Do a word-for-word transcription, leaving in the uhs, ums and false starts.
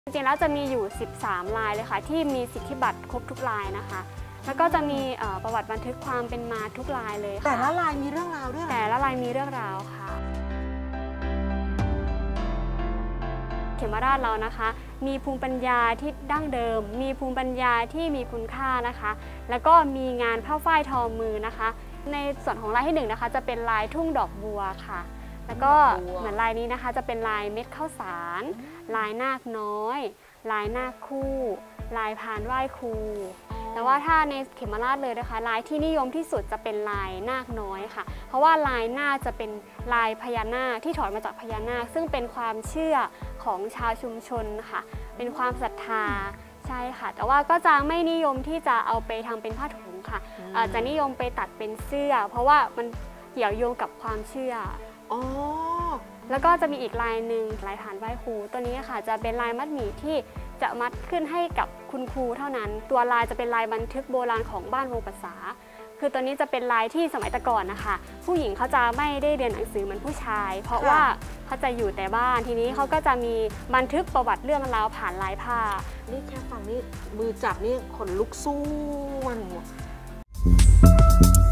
จริงๆแล้วจะมีอยู่สิบสามลายเลยค่ะที่มีสิทธิบัตรครบทุกลายนะคะแล้วก็จะมีประวัติบันทึกความเป็นมาทุกลายเลยค่ะแต่ละลายมีเรื่องราวด้วยแต่ละลายมีเรื่องราวค่ะเขมราชเรานะคะมีภูมิปัญญาที่ดั้งเดิมมีภูมิปัญญาที่มีคุณค่านะคะแล้วก็มีงานผ้าฝ้ายทอมือนะคะในส่วนของลายที่หนึ่งนะคะจะเป็นลายทุ่งดอกบัวค่ะแล้วก็เหมือนลายนี้นะคะจะเป็นลายเม็ดข้าวสารลายนาคน้อยลายนาคคู่ลายพานไหว้ครูแต่ว่าถ้าในเขมราชเลยนะคะลายที่นิยมที่สุดจะเป็นลายนาคน้อยค่ะเพราะว่าลายนาคจะเป็นลายพญานาคที่ถอดมาจากพญานาคซึ่งเป็นความเชื่อของชาวชุมชนค่ะเป็นความศรัทธาใช่ค่ะแต่ว่าก็จะไม่นิยมที่จะเอาไปทำเป็นผ้าถุงค่ะอาจจะนิยมไปตัดเป็นเสื้อเพราะว่ามันเกี่ยวโยงกับความเชื่ออ๋อแล้วก็จะมีอีกลายหนึ่งลายฐานไหว้ครูตัวนี้ค่ะจะเป็นลายมัดหมี่ที่จะมัดขึ้นให้กับคุณครูเท่านั้นตัวลายจะเป็นลายบันทึกโบราณของบ้านวงภาษาคือตัวนี้จะเป็นลายที่สมัยแต่ก่อนนะคะผู้หญิงเขาจะไม่ได้เรียนหนังสือเหมือนผู้ชายเพราะว่าเขาจะอยู่แต่บ้านทีนี้เขาก็จะมีบันทึกประวัติเรื่องราวผ่านลายผ้านี่แค่ฟังนี่มือจับนี่ขนลุกสู้มัน